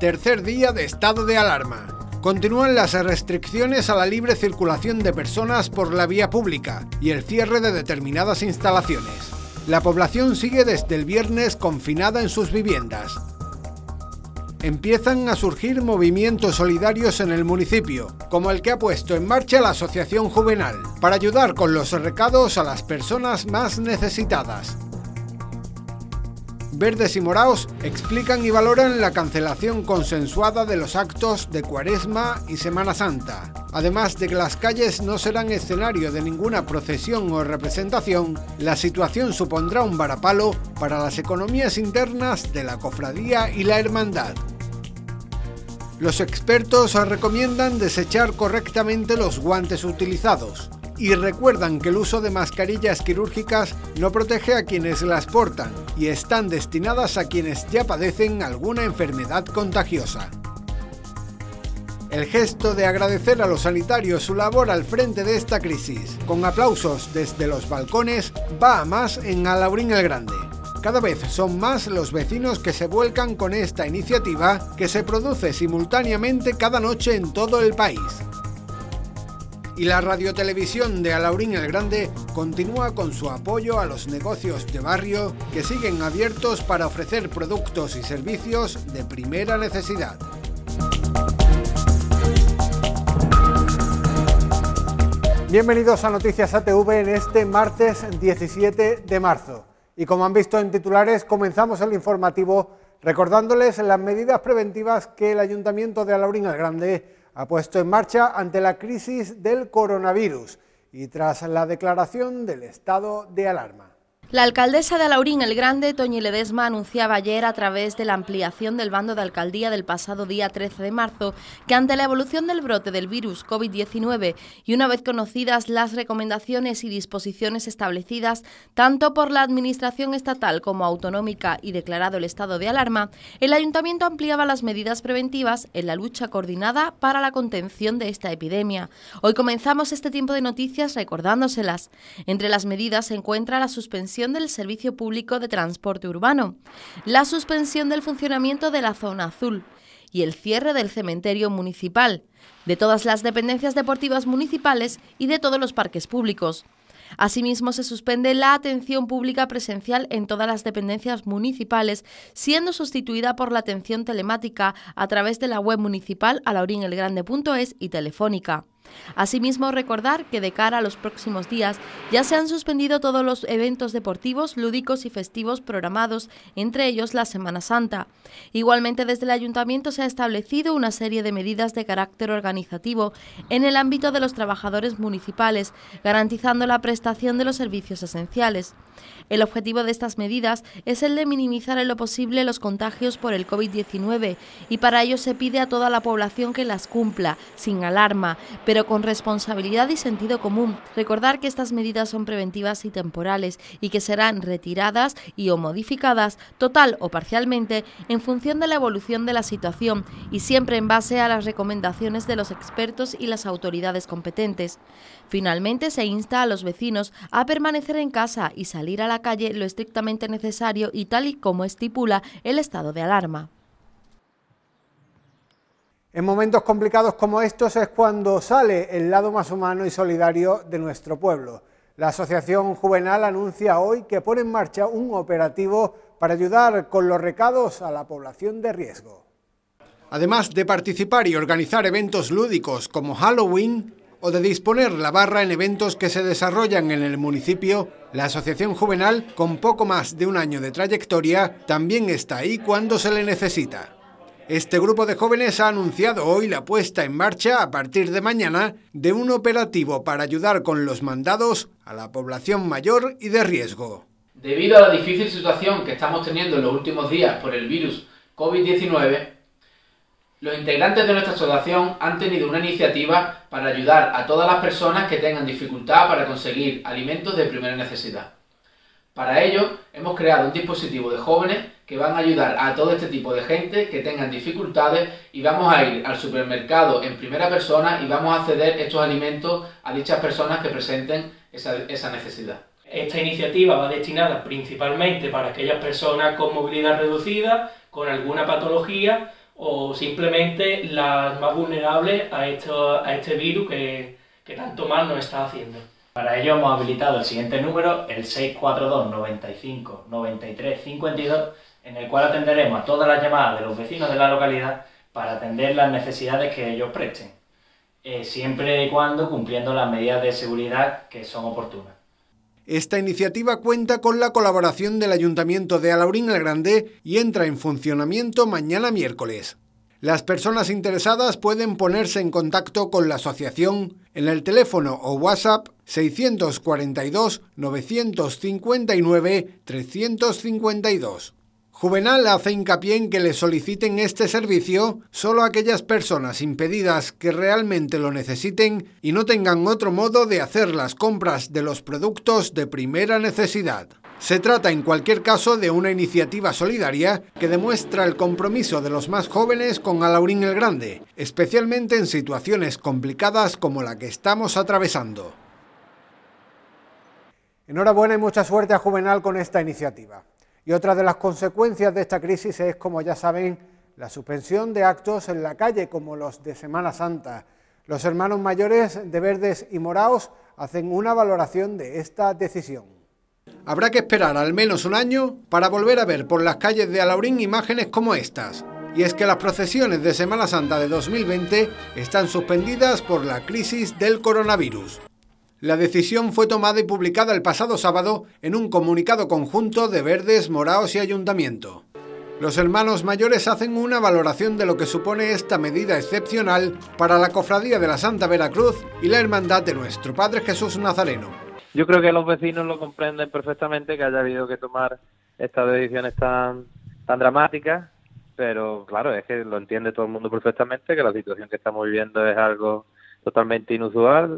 Tercer día de estado de alarma. Continúan las restricciones a la libre circulación de personas por la vía pública y el cierre de determinadas instalaciones. La población sigue desde el viernes confinada en sus viviendas. Empiezan a surgir movimientos solidarios en el municipio, como el que ha puesto en marcha la Asociación Juvenal, para ayudar con los recados a las personas más necesitadas. Verdes y moraos explican y valoran la cancelación consensuada de los actos de Cuaresma y Semana Santa. Además de que las calles no serán escenario de ninguna procesión o representación, la situación supondrá un varapalo para las economías internas de la cofradía y la hermandad. Los expertos recomiendan desechar correctamente los guantes utilizados y recuerdan que el uso de mascarillas quirúrgicas no protege a quienes las portan y están destinadas a quienes ya padecen alguna enfermedad contagiosa. El gesto de agradecer a los sanitarios su labor al frente de esta crisis, con aplausos desde los balcones, va a más en Alhaurín el Grande. Cada vez son más los vecinos que se vuelcan con esta iniciativa que se produce simultáneamente cada noche en todo el país. Y la radiotelevisión de Alhaurín el Grande continúa con su apoyo a los negocios de barrio que siguen abiertos para ofrecer productos y servicios de primera necesidad. Bienvenidos a Noticias ATV en este martes 17 de marzo. Y como han visto en titulares, comenzamos el informativo recordándoles las medidas preventivas que el Ayuntamiento de Alhaurín el Grande ha puesto en marcha ante la crisis del coronavirus y tras la declaración del estado de alarma. La alcaldesa de Alhaurín el Grande, Toñi Ledesma, anunciaba ayer a través de la ampliación del bando de alcaldía del pasado día 13 de marzo que ante la evolución del brote del virus COVID-19 y una vez conocidas las recomendaciones y disposiciones establecidas tanto por la administración estatal como autonómica y declarado el estado de alarma, el ayuntamiento ampliaba las medidas preventivas en la lucha coordinada para la contención de esta epidemia. Hoy comenzamos este tiempo de noticias recordándoselas. Entre las medidas se encuentra la suspensión del servicio público de transporte urbano, la suspensión del funcionamiento de la zona azul y el cierre del cementerio municipal, de todas las dependencias deportivas municipales y de todos los parques públicos. Asimismo, se suspende la atención pública presencial en todas las dependencias municipales, siendo sustituida por la atención telemática a través de la web municipal alhaurinelgrande.es y telefónica. Asimismo, recordar que de cara a los próximos días ya se han suspendido todos los eventos deportivos, lúdicos y festivos programados, entre ellos la Semana Santa. Igualmente, desde el Ayuntamiento se ha establecido una serie de medidas de carácter organizativo en el ámbito de los trabajadores municipales, garantizando la prestación de los servicios esenciales. El objetivo de estas medidas es el de minimizar en lo posible los contagios por el COVID-19 y para ello se pide a toda la población que las cumpla, sin alarma, pero con responsabilidad y sentido común. Recordar que estas medidas son preventivas y temporales y que serán retiradas y o modificadas total o parcialmente en función de la evolución de la situación y siempre en base a las recomendaciones de los expertos y las autoridades competentes. Finalmente, se insta a los vecinos a permanecer en casa y salir a la calle lo estrictamente necesario y tal y como estipula el estado de alarma. En momentos complicados como estos es cuando sale el lado más humano y solidario de nuestro pueblo. La Asociación Juvenal anuncia hoy que pone en marcha un operativo para ayudar con los recados a la población de riesgo. Además de participar y organizar eventos lúdicos como Halloween o de disponer la barra en eventos que se desarrollan en el municipio, la Asociación Juvenal, con poco más de un año de trayectoria, también está ahí cuando se le necesita. Este grupo de jóvenes ha anunciado hoy la puesta en marcha, a partir de mañana, de un operativo para ayudar con los mandados a la población mayor y de riesgo. Debido a la difícil situación que estamos teniendo en los últimos días por el virus COVID-19, los integrantes de nuestra asociación han tenido una iniciativa para ayudar a todas las personas que tengan dificultad para conseguir alimentos de primera necesidad. Para ello, hemos creado un dispositivo de jóvenes que van a ayudar a todo este tipo de gente que tengan dificultades y vamos a ir al supermercado en primera persona y vamos a ceder estos alimentos a dichas personas que presenten esa necesidad. Esta iniciativa va destinada principalmente para aquellas personas con movilidad reducida, con alguna patología o simplemente las más vulnerables a este virus que tanto mal nos está haciendo. Para ello hemos habilitado el siguiente número, el 642 95 93 52, en el cual atenderemos a todas las llamadas de los vecinos de la localidad para atender las necesidades que ellos presten, siempre y cuando cumpliendo las medidas de seguridad que son oportunas. Esta iniciativa cuenta con la colaboración del Ayuntamiento de Alhaurín el Grande y entra en funcionamiento mañana miércoles. Las personas interesadas pueden ponerse en contacto con la asociación en el teléfono o WhatsApp 642 959 352. Juvenal hace hincapié en que le soliciten este servicio solo a aquellas personas impedidas que realmente lo necesiten y no tengan otro modo de hacer las compras de los productos de primera necesidad. Se trata en cualquier caso de una iniciativa solidaria que demuestra el compromiso de los más jóvenes con Alhaurín el Grande, especialmente en situaciones complicadas como la que estamos atravesando. Enhorabuena y mucha suerte a Juvenal con esta iniciativa. Y otra de las consecuencias de esta crisis es, como ya saben, la suspensión de actos en la calle, como los de Semana Santa. Los hermanos mayores de Verdes y Moraos hacen una valoración de esta decisión. Habrá que esperar al menos un año para volver a ver por las calles de Alhaurín imágenes como estas. Y es que las procesiones de Semana Santa de 2020 están suspendidas por la crisis del coronavirus. La decisión fue tomada y publicada el pasado sábado en un comunicado conjunto de Verdes, Moraos y Ayuntamiento. Los hermanos mayores hacen una valoración de lo que supone esta medida excepcional para la Cofradía de la Santa Veracruz y la Hermandad de Nuestro Padre Jesús Nazareno. Yo creo que los vecinos lo comprenden perfectamente, que haya habido que tomar estas decisiones tan dramáticas, pero claro, es que lo entiende todo el mundo perfectamente, que la situación que estamos viviendo es algo totalmente inusual,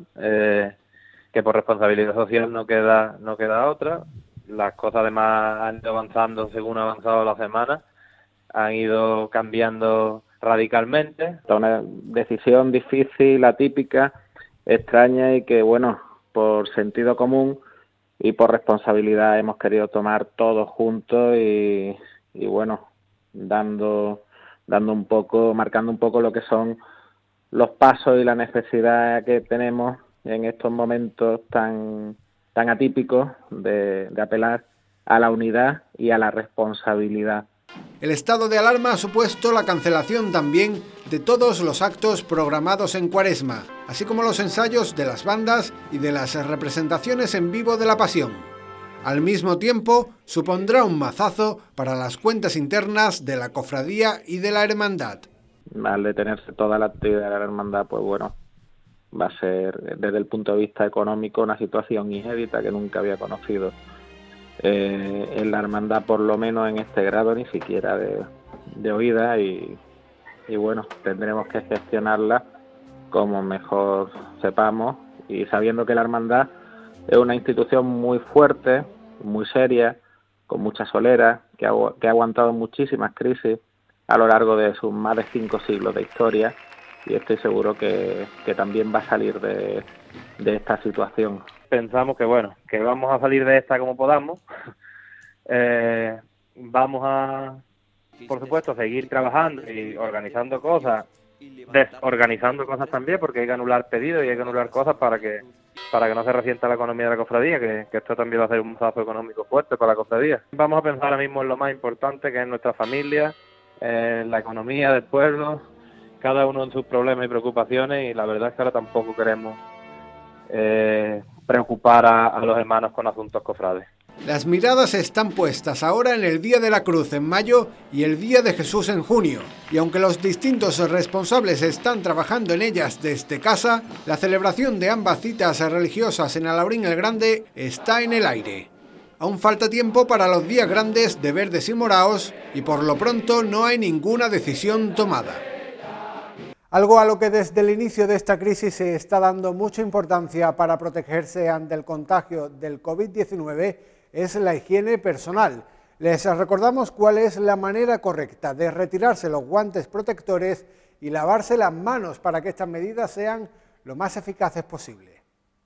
que por responsabilidad social no queda otra. Las cosas además han ido avanzando según ha avanzado la semana, han ido cambiando radicalmente. Una decisión difícil, atípica, extraña y que, bueno, por sentido común y por responsabilidad hemos querido tomar todos juntos y bueno, marcando un poco lo que son los pasos y la necesidad que tenemos en estos momentos tan atípicos de apelar a la unidad y a la responsabilidad. El estado de alarma ha supuesto la cancelación también de todos los actos programados en Cuaresma, así como los ensayos de las bandas y de las representaciones en vivo de la Pasión. Al mismo tiempo, supondrá un mazazo para las cuentas internas de la cofradía y de la hermandad. Al detenerse toda la actividad de la hermandad, pues bueno, va a ser desde el punto de vista económico una situación inédita que nunca había conocido en la hermandad, por lo menos en este grado, ni siquiera de oída, y bueno, tendremos que gestionarla como mejor sepamos y sabiendo que la hermandad es una institución muy fuerte, muy seria, con mucha solera, que ha aguantado muchísimas crisis a lo largo de sus más de 5 siglos de historia, y estoy seguro que también va a salir de esta situación. Pensamos que bueno, que vamos a salir de esta como podamos. Vamos a, por supuesto, seguir trabajando y organizando cosas, desorganizando cosas también, porque hay que anular pedidos y hay que anular cosas para que no se resienta la economía de la cofradía, que esto también va a ser un mazazo económico fuerte para la cofradía. Vamos a pensar ahora mismo en lo más importante, que es nuestra familia, la economía del pueblo, cada uno en sus problemas y preocupaciones, y la verdad es que ahora tampoco queremos preocupar a los hermanos con asuntos cofrades. Las miradas están puestas ahora en el Día de la Cruz en mayo y el Día de Jesús en junio, y aunque los distintos responsables están trabajando en ellas desde casa, la celebración de ambas citas religiosas en Alhaurín el Grande está en el aire. Aún falta tiempo para los días grandes de Verdes y Moraos y por lo pronto no hay ninguna decisión tomada. Algo a lo que desde el inicio de esta crisis se está dando mucha importancia para protegerse ante el contagio del COVID-19 es la higiene personal. Les recordamos cuál es la manera correcta de retirarse los guantes protectores y lavarse las manos para que estas medidas sean lo más eficaces posible.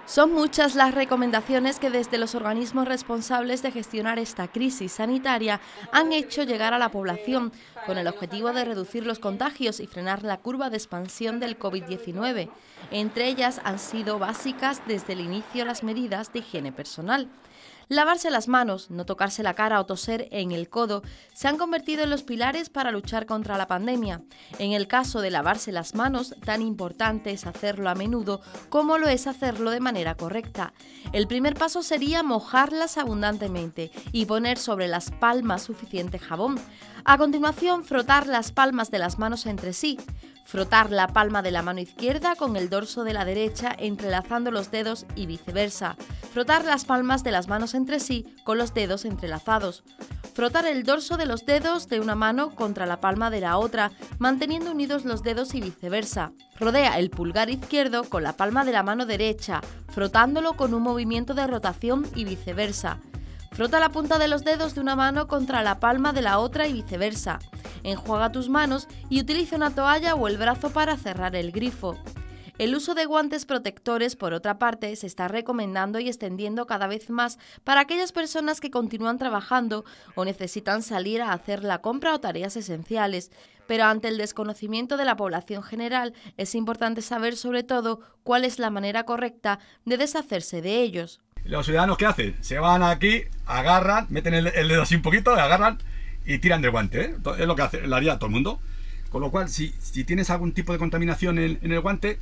Son muchas las recomendaciones que desde los organismos responsables de gestionar esta crisis sanitaria han hecho llegar a la población con el objetivo de reducir los contagios y frenar la curva de expansión del COVID-19. Entre ellas han sido básicas desde el inicio las medidas de higiene personal. Lavarse las manos, no tocarse la cara o toser en el codo se han convertido en los pilares para luchar contra la pandemia. En el caso de lavarse las manos, tan importante es hacerlo a menudo como lo es hacerlo de manera correcta. El primer paso sería mojarlas abundantemente y poner sobre las palmas suficiente jabón. A continuación, frotar las palmas de las manos entre sí. Frotar la palma de la mano izquierda con el dorso de la derecha entrelazando los dedos y viceversa. Frotar las palmas de las manos entre sí con los dedos entrelazados. Frotar el dorso de los dedos de una mano contra la palma de la otra, manteniendo unidos los dedos y viceversa. Rodea el pulgar izquierdo con la palma de la mano derecha, frotándolo con un movimiento de rotación y viceversa. Frota la punta de los dedos de una mano contra la palma de la otra y viceversa. Enjuaga tus manos y utiliza una toalla o el brazo para cerrar el grifo. El uso de guantes protectores, por otra parte, se está recomendando y extendiendo cada vez más para aquellas personas que continúan trabajando o necesitan salir a hacer la compra o tareas esenciales. Pero ante el desconocimiento de la población general, es importante saber sobre todo cuál es la manera correcta de deshacerse de ellos. Los ciudadanos, ¿qué hacen? Se van aquí, agarran, meten el dedo así un poquito, agarran y tiran del guante, ¿eh? Es lo que lo haría todo el mundo. Con lo cual, si tienes algún tipo de contaminación en el guante,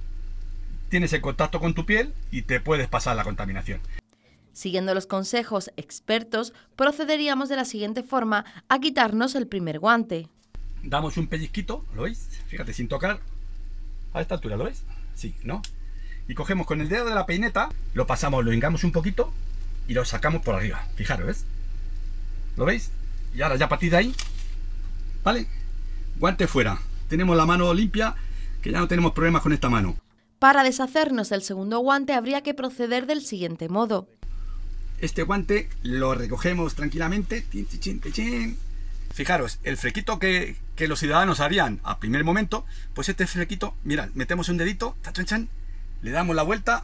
tienes el contacto con tu piel y te puedes pasar la contaminación. Siguiendo los consejos expertos, procederíamos de la siguiente forma a quitarnos el primer guante. Damos un pellizquito, ¿lo veis? Fíjate, sin tocar a esta altura, ¿lo veis? Sí, ¿no? Y cogemos con el dedo de la peineta, lo pasamos, lo hingamos un poquito y lo sacamos por arriba. Fijaros, ¿ves? ¿Lo veis? Y ahora ya a partir de ahí, ¿vale? Guante fuera. Tenemos la mano limpia, que ya no tenemos problemas con esta mano. Para deshacernos del segundo guante habría que proceder del siguiente modo. Este guante lo recogemos tranquilamente. Fijaros, el flequito que los ciudadanos harían a primer momento, pues este flequito, mirad, metemos un dedito, le damos la vuelta.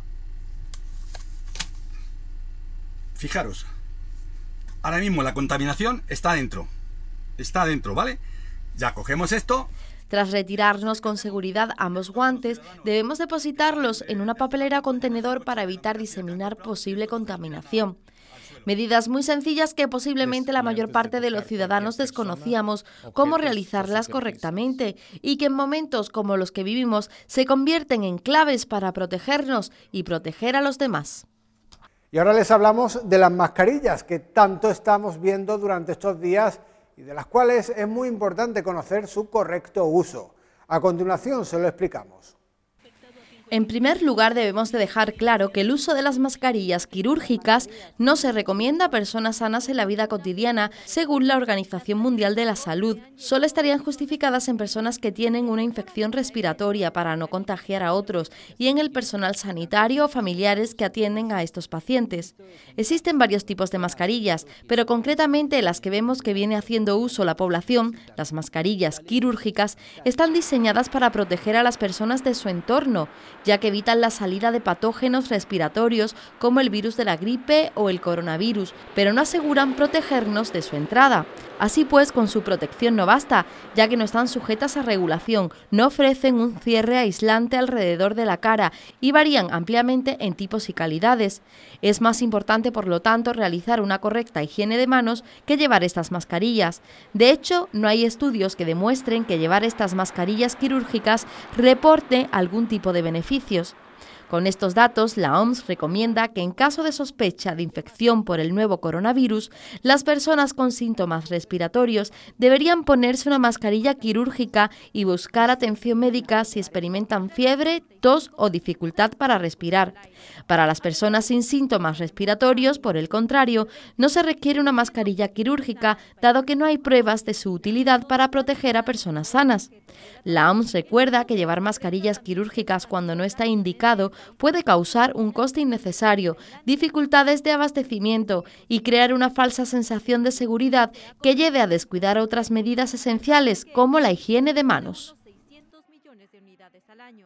Fijaros, ahora mismo la contaminación está dentro, ¿vale? Ya cogemos esto. Tras retirarnos con seguridad ambos guantes, debemos depositarlos en una papelera o contenedor para evitar diseminar posible contaminación. Medidas muy sencillas que posiblemente la mayor parte de los ciudadanos desconocíamos cómo realizarlas correctamente y que en momentos como los que vivimos se convierten en claves para protegernos y proteger a los demás. Y ahora les hablamos de las mascarillas que tanto estamos viendo durante estos días y de las cuales es muy importante conocer su correcto uso. A continuación se lo explicamos. En primer lugar, debemos de dejar claro que el uso de las mascarillas quirúrgicas no se recomienda a personas sanas en la vida cotidiana, según la Organización Mundial de la Salud. Solo estarían justificadas en personas que tienen una infección respiratoria para no contagiar a otros y en el personal sanitario o familiares que atienden a estos pacientes. Existen varios tipos de mascarillas, pero concretamente las que vemos que viene haciendo uso la población, las mascarillas quirúrgicas, están diseñadas para proteger a las personas de su entorno, ya que evitan la salida de patógenos respiratorios como el virus de la gripe o el coronavirus, pero no aseguran protegernos de su entrada. Así pues, con su protección no basta, ya que no están sujetas a regulación, no ofrecen un cierre aislante alrededor de la cara y varían ampliamente en tipos y calidades. Es más importante, por lo tanto, realizar una correcta higiene de manos que llevar estas mascarillas. De hecho, no hay estudios que demuestren que llevar estas mascarillas quirúrgicas reporte algún tipo de beneficios. Con estos datos, la OMS recomienda que en caso de sospecha de infección por el nuevo coronavirus, las personas con síntomas respiratorios deberían ponerse una mascarilla quirúrgica y buscar atención médica si experimentan fiebre, tos o dificultad para respirar. Para las personas sin síntomas respiratorios, por el contrario, no se requiere una mascarilla quirúrgica, dado que no hay pruebas de su utilidad para proteger a personas sanas. La OMS recuerda que llevar mascarillas quirúrgicas cuando no está indicado puede causar un coste innecesario, dificultades de abastecimiento y crear una falsa sensación de seguridad que lleve a descuidar otras medidas esenciales como la higiene de manos.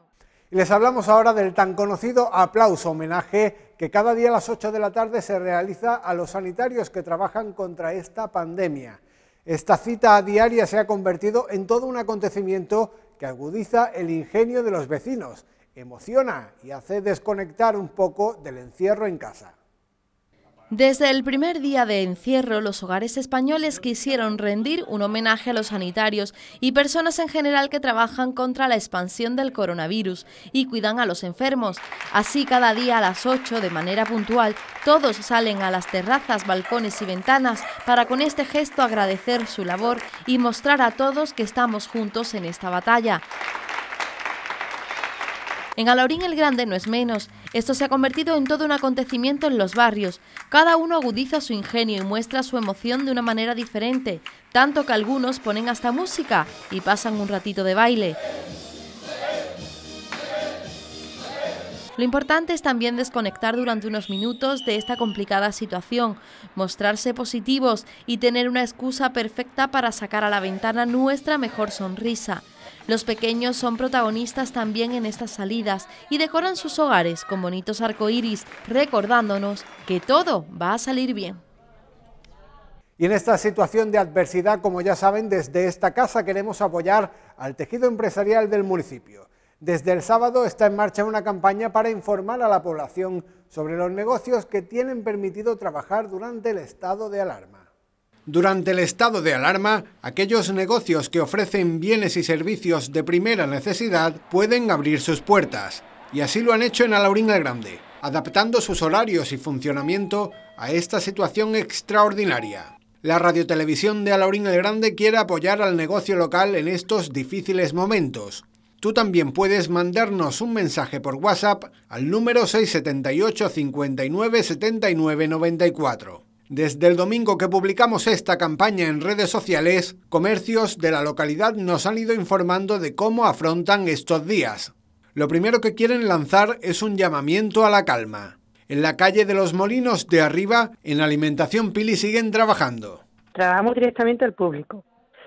Y les hablamos ahora del tan conocido aplauso homenaje que cada día a las 8 de la tarde se realiza a los sanitarios que trabajan contra esta pandemia. Esta cita diaria se ha convertido en todo un acontecimiento que agudiza el ingenio de los vecinos, emociona y hace desconectar un poco del encierro en casa. Desde el primer día de encierro, los hogares españoles quisieron rendir un homenaje a los sanitarios y personas en general que trabajan contra la expansión del coronavirus y cuidan a los enfermos. Así, cada día a las 8, de manera puntual, todos salen a las terrazas, balcones y ventanas para con este gesto agradecer su labor y mostrar a todos que estamos juntos en esta batalla. En Alaurín el Grande no es menos. Esto se ha convertido en todo un acontecimiento en los barrios. Cada uno agudiza su ingenio y muestra su emoción de una manera diferente, tanto que algunos ponen hasta música y pasan un ratito de baile. Lo importante es también desconectar durante unos minutos de esta complicada situación, mostrarse positivos y tener una excusa perfecta para sacar a la ventana nuestra mejor sonrisa. Los pequeños son protagonistas también en estas salidas y decoran sus hogares con bonitos arcoíris, recordándonos que todo va a salir bien. Y en esta situación de adversidad, como ya saben, desde esta casa queremos apoyar al tejido empresarial del municipio. Desde el sábado está en marcha una campaña para informar a la población sobre los negocios que tienen permitido trabajar durante el estado de alarma. Durante el estado de alarma, aquellos negocios que ofrecen bienes y servicios de primera necesidad pueden abrir sus puertas, y así lo han hecho en Alaurín el Grande, adaptando sus horarios y funcionamiento a esta situación extraordinaria. La Radiotelevisión de Alaurín el Grande quiere apoyar al negocio local en estos difíciles momentos. Tú también puedes mandarnos un mensaje por WhatsApp al número 678 59 79 94. Desde el domingo que publicamos esta campaña en redes sociales, comercios de la localidad nos han ido informando de cómo afrontan estos días. Lo primero que quieren lanzar es un llamamiento a la calma. En la calle de los Molinos de Arriba, en Alimentación Pili, siguen trabajando. Trabajamos directamente al público.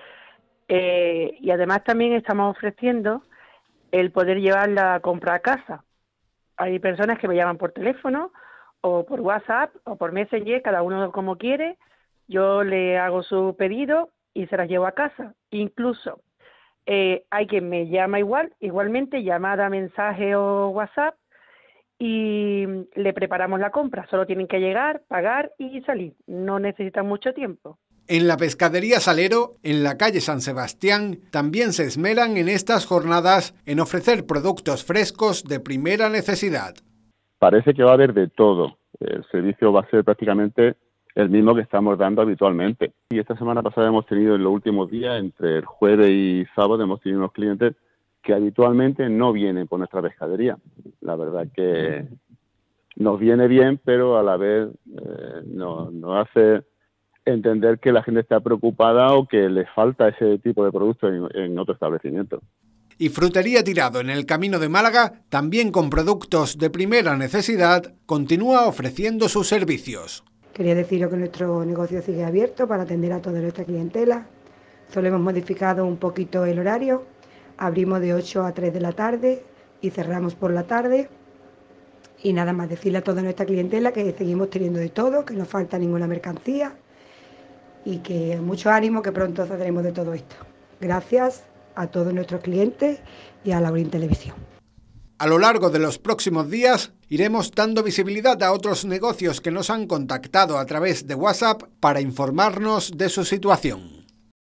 Y además también estamos ofreciendo el poder llevar la compra a casa. Hay personas que me llaman por teléfono o por WhatsApp o por Messenger, cada uno como quiere. Yo le hago su pedido y se las llevo a casa. Incluso hay quien me llama igualmente, llamada, mensaje o WhatsApp, y le preparamos la compra. Solo tienen que llegar, pagar y salir. No necesitan mucho tiempo. En la Pescadería Salero, en la calle San Sebastián, también se esmeran en estas jornadas en ofrecer productos frescos de primera necesidad. Parece que va a haber de todo. El servicio va a ser prácticamente el mismo que estamos dando habitualmente. Y esta semana pasada hemos tenido en los últimos días, entre el jueves y sábado, hemos tenido unos clientes que habitualmente no vienen por nuestra pescadería. La verdad que nos viene bien, pero a la vez nos hace entender que la gente está preocupada o que le falta ese tipo de productos en otro establecimiento. Y Frutería Tirado, en el Camino de Málaga, también con productos de primera necesidad, continúa ofreciendo sus servicios. Quería deciros que nuestro negocio sigue abierto para atender a toda nuestra clientela. Solo hemos modificado un poquito el horario. Abrimos de 8 a 3 de la tarde y cerramos por la tarde. Y nada más, decirle a toda nuestra clientela que seguimos teniendo de todo, que no falta ninguna mercancía y que mucho ánimo, que pronto saldremos de todo esto. Gracias a todos nuestros clientes y a Alaurín Televisión. A lo largo de los próximos días iremos dando visibilidad a otros negocios que nos han contactado a través de WhatsApp para informarnos de su situación.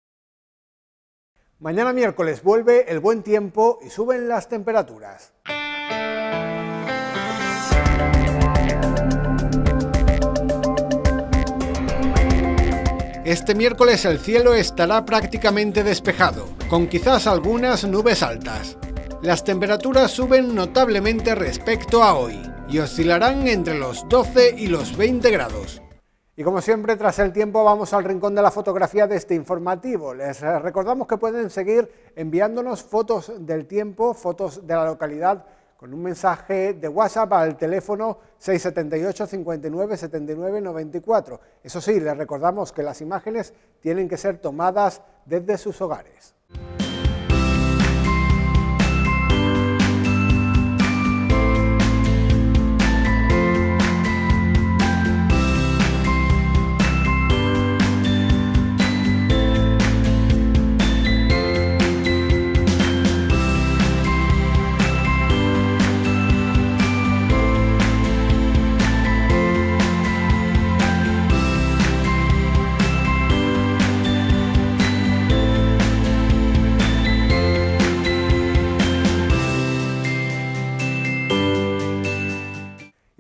Mañana miércoles vuelve el buen tiempo y suben las temperaturas. Este miércoles el cielo estará prácticamente despejado, con quizás algunas nubes altas. Las temperaturas suben notablemente respecto a hoy y oscilarán entre los 12 y los 20 grados. Y como siempre, tras el tiempo, vamos al rincón de la fotografía de este informativo. Les recordamos que pueden seguir enviándonos fotos del tiempo, fotos de la localidad, con un mensaje de WhatsApp al teléfono 678 59 79 94. Eso sí, les recordamos que las imágenes tienen que ser tomadas desde sus hogares.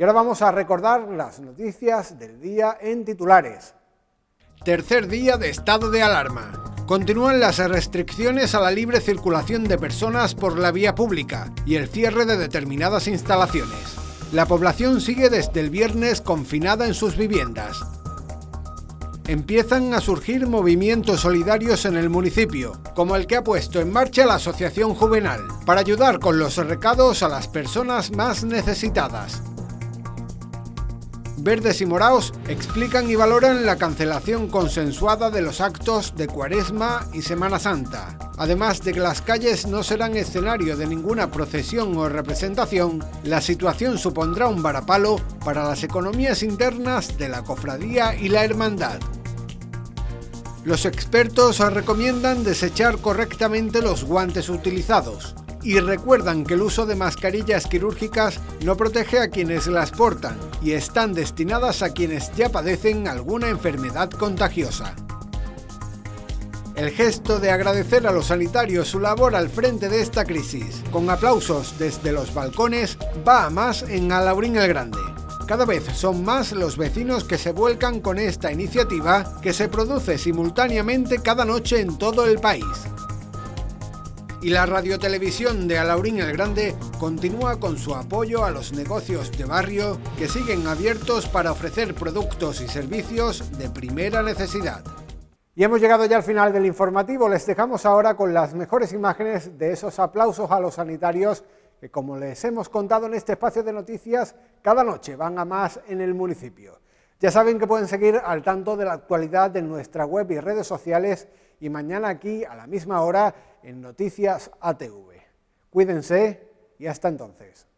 Y ahora vamos a recordar las noticias del día en titulares. Tercer día de estado de alarma. Continúan las restricciones a la libre circulación de personas por la vía pública y el cierre de determinadas instalaciones. La población sigue desde el viernes confinada en sus viviendas. Empiezan a surgir movimientos solidarios en el municipio, como el que ha puesto en marcha la Asociación Juvenal, para ayudar con los recados a las personas más necesitadas. Verdes y Moraos explican y valoran la cancelación consensuada de los actos de Cuaresma y Semana Santa. Además de que las calles no serán escenario de ninguna procesión o representación, la situación supondrá un varapalo para las economías internas de la cofradía y la hermandad. Los expertos recomiendan desechar correctamente los guantes utilizados y recuerdan que el uso de mascarillas quirúrgicas no protege a quienes las portan y están destinadas a quienes ya padecen alguna enfermedad contagiosa. El gesto de agradecer a los sanitarios su labor al frente de esta crisis, con aplausos desde los balcones, va a más en Alhaurín el Grande. Cada vez son más los vecinos que se vuelcan con esta iniciativa que se produce simultáneamente cada noche en todo el país. Y la radiotelevisión de Alhaurín el Grande continúa con su apoyo a los negocios de barrio que siguen abiertos para ofrecer productos y servicios de primera necesidad. Y hemos llegado ya al final del informativo. Les dejamos ahora con las mejores imágenes de esos aplausos a los sanitarios que, como les hemos contado en este espacio de noticias, cada noche van a más en el municipio. Ya saben que pueden seguir al tanto de la actualidad en nuestra web y redes sociales y mañana aquí a la misma hora en Noticias ATV. Cuídense y hasta entonces.